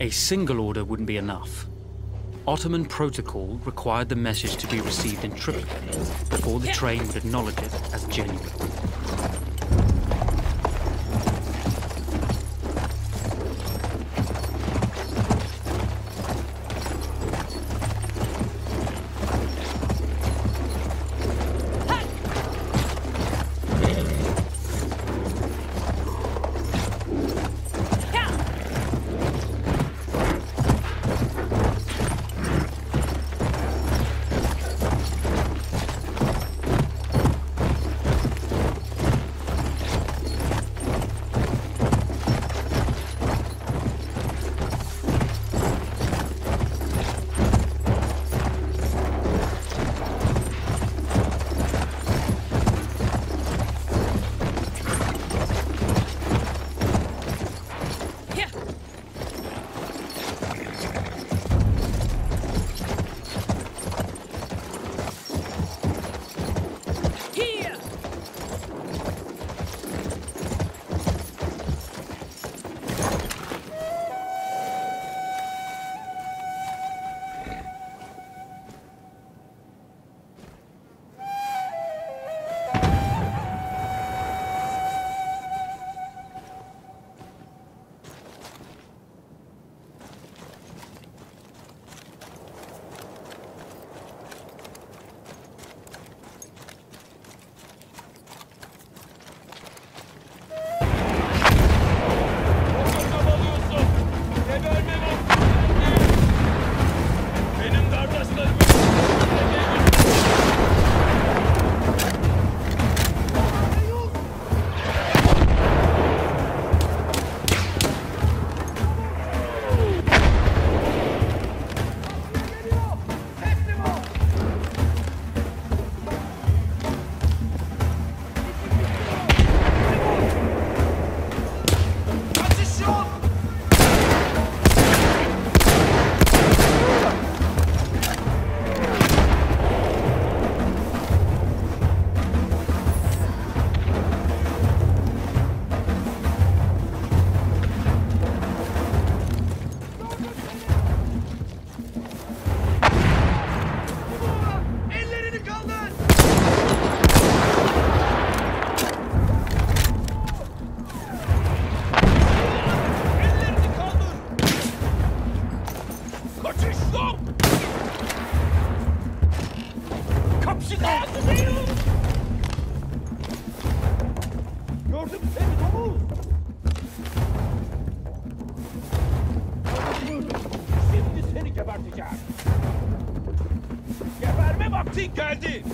A single order wouldn't be enough. Ottoman protocol required the message to be received in triplicate before the train would acknowledge it as genuine. Geldi.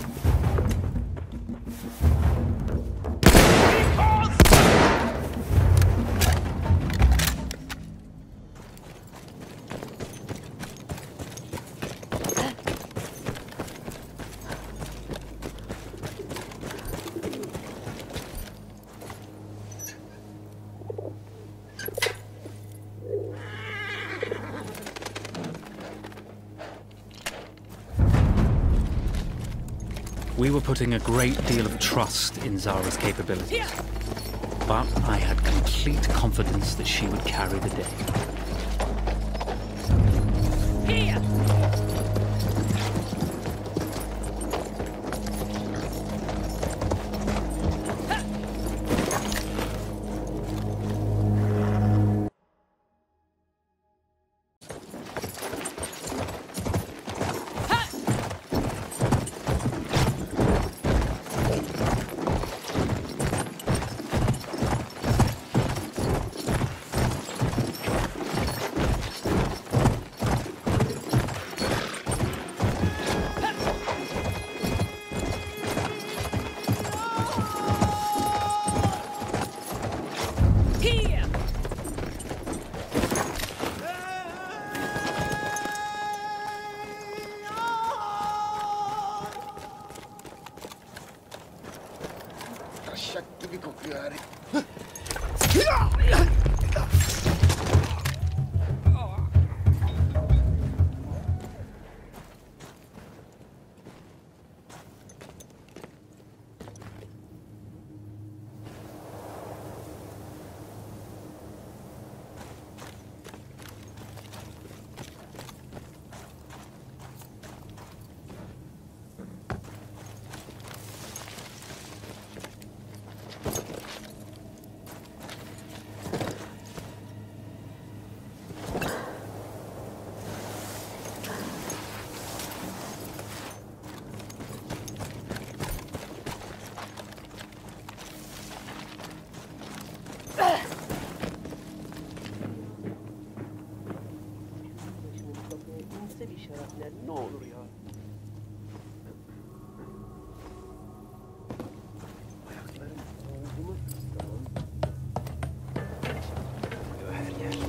We were putting a great deal of trust in Zara's capabilities, but I had complete confidence that she would carry the day. bir işaretler ne olur ya. Ayaklarım omzumu tamam. Her yer.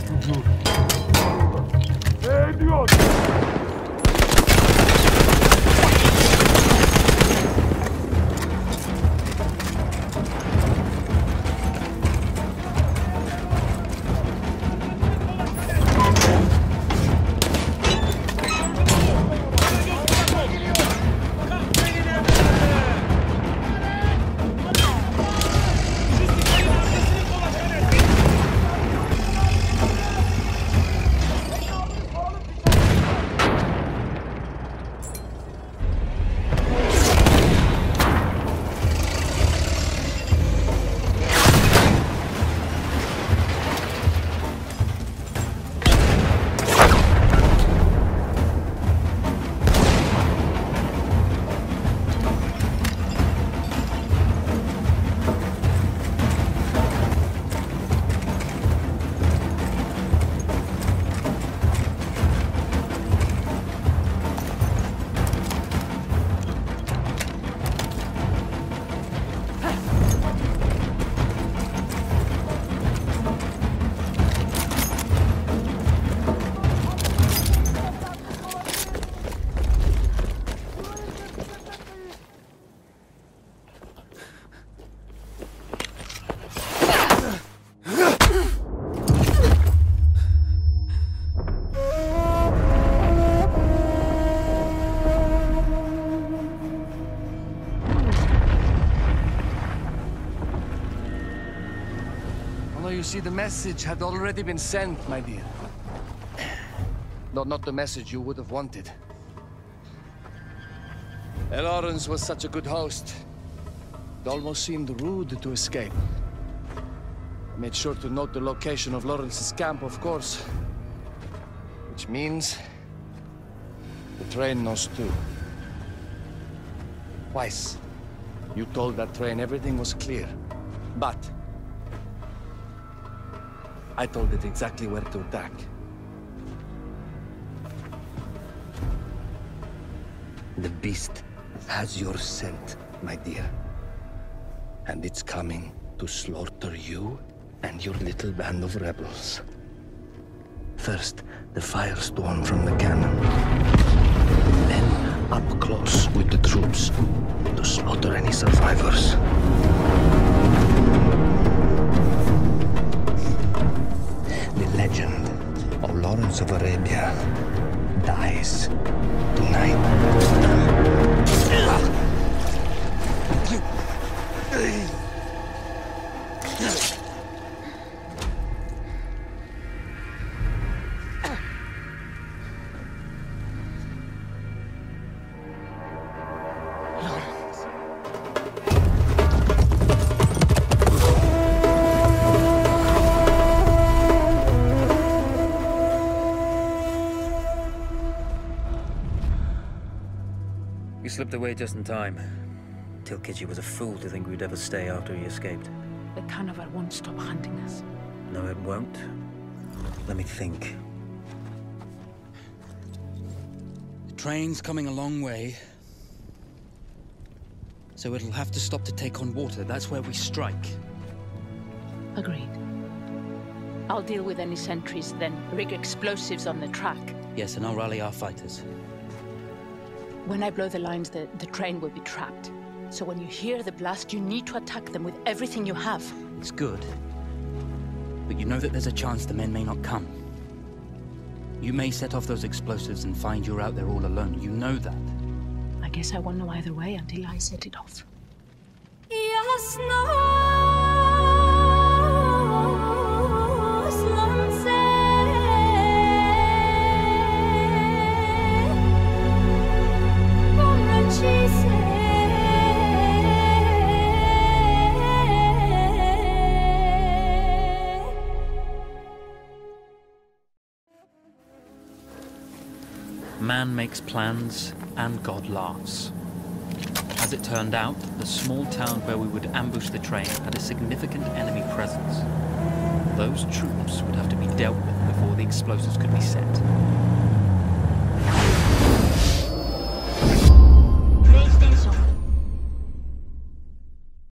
You see, the message had already been sent, my dear. Though not the message you would have wanted. Lawrence was such a good host. It almost seemed rude to escape. I made sure to note the location of Lawrence's camp, of course. Which means... the train knows too. Twice, you told that train everything was clear. But... I told it exactly where to attack. The beast has your scent, my dear. And it's coming to slaughter you and your little band of rebels. First, the firestorm from the cannon. Then, up close with the troops to slaughter any survivors. The legend of Lawrence of Arabia dies tonight. You slipped away just in time. Tilkitchi was a fool to think we'd ever stay after he escaped. The Carnival won't stop hunting us. No, it won't. Let me think. The train's coming a long way. So it'll have to stop to take on water. That's where we strike. Agreed. I'll deal with any sentries, then rig explosives on the track. Yes, and I'll rally our fighters. When I blow the lines, the train will be trapped. So when you hear the blast, you need to attack them with everything you have. It's good. But you know that there's a chance the men may not come. You may set off those explosives and find you're out there all alone. You know that. I guess I won't know either way until I set it off. Man makes plans, and God laughs. As it turned out, the small town where we would ambush the train had a significant enemy presence. Those troops would have to be dealt with before the explosives could be set.